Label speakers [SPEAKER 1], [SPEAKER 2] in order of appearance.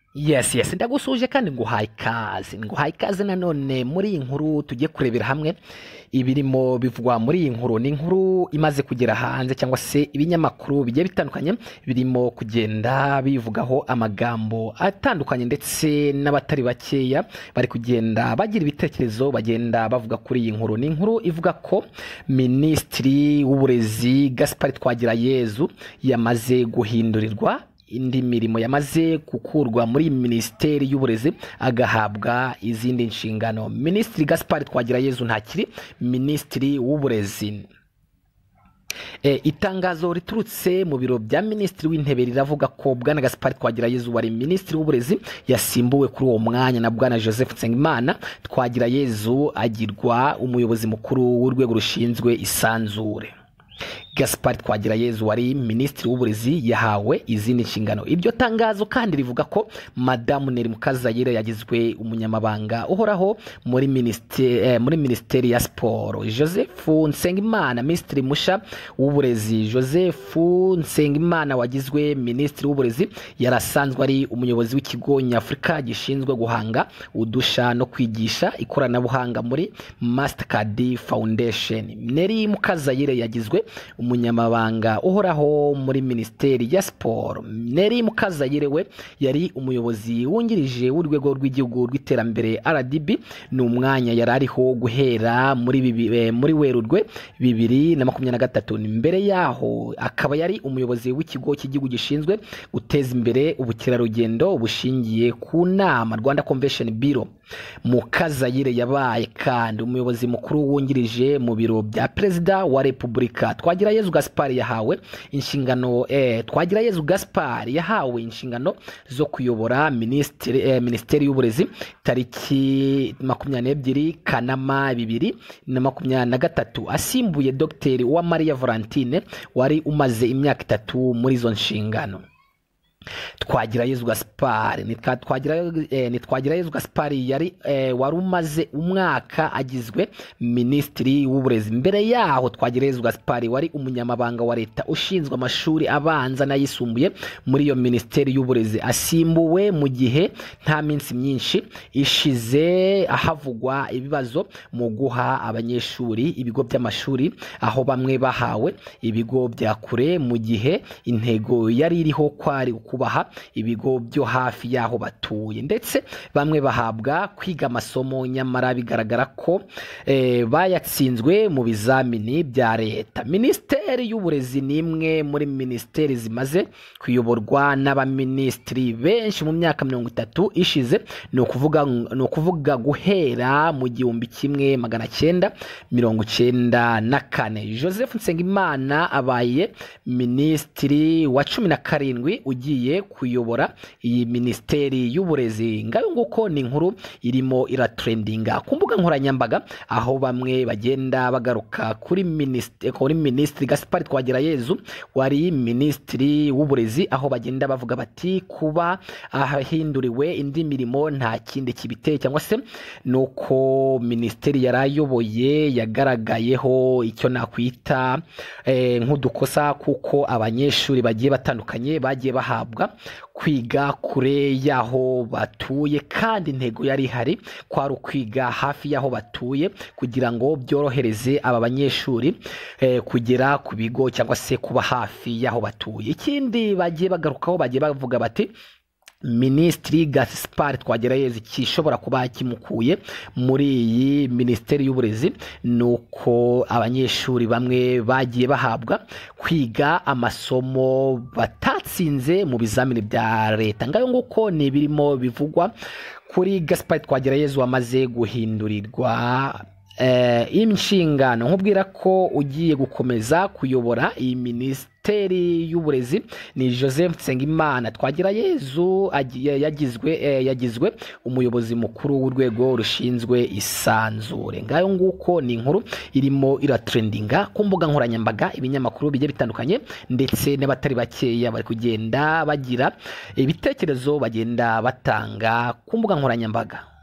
[SPEAKER 1] Yes, ndagusuje kandi nguhaye ikaze nanone muri iyi nkuru tugiye kurebera hamwe ibirimo bivugwa muri iyi nkuru. Ni inkuru imaze kugera hanze cyangwa se ibinyamakuru bigiye bitandukanye birimo kugenda bivugaho amagambo atandukanye, ndetse n'abatari bakeya bari kugenda bagira ibitekerezo bagenda bavuga kuri iyi nkuru. Ni inkuru ivuga ko Minisitiri w'Uburezi Gaspard Twagirayezu yamaze guhindurirwa indi mirimo, yamaze gukurwa muri Minisiteri y'Uburezi agahabwa izindi nshingano. Minisitiri Gaspard Twagirayezu ntakiri Minisitiri w'Uburezi. Itangazo riturutse mu biro bya Minisitiri w'Intebe riravuga ko Bwana Gaspard Twagirayezu wari Minisitiri w'Uburezi yasimbuwe kuri uwo mwanya na Bwana Joseph Nsengimana. Twagirayezu agirwa umuyobozi mukuru w'urwego rushinzwe isanzure. Gaspard Twagirayezu wari Minisitiri w'Uburezi yahawe izindi nshingano. Iryo tangazo kandi rivuga ko Madamu Neri Mukazayire yagizwe umunyamabanga uhoraho muri Minisiteri ya Siporo. Joseph Nsengimana Minisitiri musha w'Uburezi. Joseph Nsengimana wagizwe Minisitiri w'Uburezi yarasanzwe ari umuyobozi w'ikigo nyafurika gishinzwe guhanga udusha no kwigisha ikoranabuhanga muri Mastercard Foundation. Neri Mukazayire yagizwe umunyamabanga uhoraho muri Minisiteri ya Siporo. Neri Mukazayire we yari umuyobozi wungirije w'urwego rw'igihugu rw'iterambere RDB. Ni umwanya yari ariho guhera muri Werurwe 2023. Mbere yaho akaba yari umuyobozi w'ikigo cy'igihugu gishinzwe guteza imbere ubukerarugendo bushingiye ku nama, Rwanda Convention Bureau. Mukazayire yabaye kandi umuyobozi mukuru wungirije mu biro bya Perezida wa Repubulika. Twagirayezu Gaspard yahawe inshingano zo kuyobora Minisiteri y'Uburezi tariki 22 Kanama 2023, asimbuye Dr. Uwamariya Valentine wari umaze imyaka 3 muri izo nshingano. Twagirayezu Gaspard yari wari umaze umwaka agizwe Minisitiri w'Uburezi. Mbere yaho Twagirayezu Gaspard wari umunyamabanga wa leta ushinzwe amashuri abanza n'ayisumbuye muri iyo Minisiteri y'Uburezi, asimbuwe mu gihe nta minsi myinshi ishize ahavugwa ibibazo mu guha abanyeshuri ibigo by'amashuri, aho bamwe bahawe ibigo bya kure mu gihe intego yari iriho kwari kubaha ibigo byo hafi yaho batuye, ndetse bamwe bahabwa kwiga amasomo nyamara bigaragara ko bayatsinzwe mu bizamini bya leta. Minisiteri y'Uburezi ni imwe muri minisiteri zimaze kuyoborwa n'abaminisitiri benshi mu myaka 30 ishize. Ni ukuvuga guhera mu 1994. Joseph Nsengimana abaye Minisitiri wa 17 ugiye kuyobora iyi Minisiteri y'Uburezi. Ngayo nguko ni inkuru irimo iratrendinga ku mbuga nkoranyambaga, aho bamwe bagenda bagaruka kuri Minisitiri Gaspard Twagirayezu wari Minisitiri w'Uburezi, aho bagenda bavuga bati kuba ahinduriwe indi mirimo nta kindi kibiteye, cyangwa se nuko minisiteri yarayoboye yagaragayeho icyo nakwita nk'udukosa, kuko abanyeshuri bagiye batandukanye bagiye bahabwa kwiga kure yaho batuye, kandi intego yari ihari kwari ukwiga hafi yaho batuye kugira ngo byorohereze aba banyeshuri kugera ku bigo cyangwa se kuba hafi yaho batuye. Ikindi bagiye bagarukaho, bagiye bavuga bati Minisitiri Gaspard Twagirayezu kishobora kuba kimukuye muri iyi Minisiteri y'Uburezi nuko abanyeshuri bamwe bagiye bahabwa kwiga amasomo batatsinze mu bizamini bya leta. Ngayo nguko ni birimo bivugwa kuri Gaspard Twagirayezu wamaze guhindurirwa inshingano. Nkubwira ko ugiye gukomeza kuyobora iyi Minisiteri y'Uburezi ni Joseph Nsengimana. Twagirayezu yagizwe umuyobozi mukuru w'urwego rushinzwe isanzure. Ngayo nguko ni inkuru irimo iratrendinga ku mbuga nkoranyambaga, ibinyamakuru bigiye bitandukanye, ndetse n'abatari bakeya bari kugenda bagira ibitekerezo bagenda batanga ku mbuga nkoranyambaga.